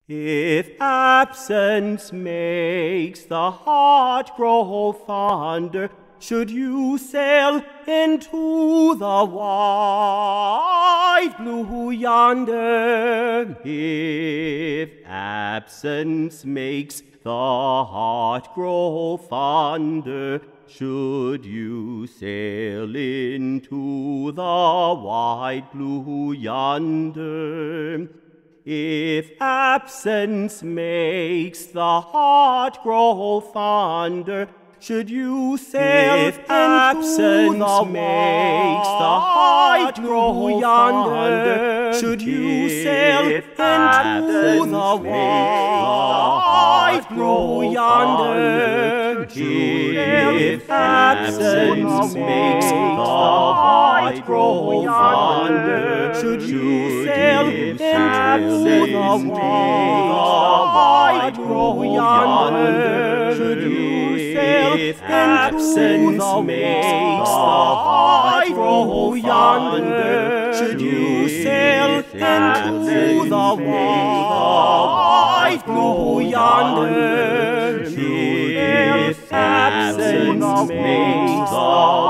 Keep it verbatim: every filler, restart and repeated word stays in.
If absence makes the heart grow fonder, should you sail into the wide blue yonder? If absence makes the heart grow fonder, should you sail into the wide blue yonder? If absence makes the heart grow fonder, should you sail if absence the makes the heart grow yonder? Should you sail into the wide grow yonder? If absence makes the heart grow yonder, should you sail into the wide grow yonder? Should you sail if absence makes the heart grow yonder? Should you sail into the wide grow yonder? If absence makes the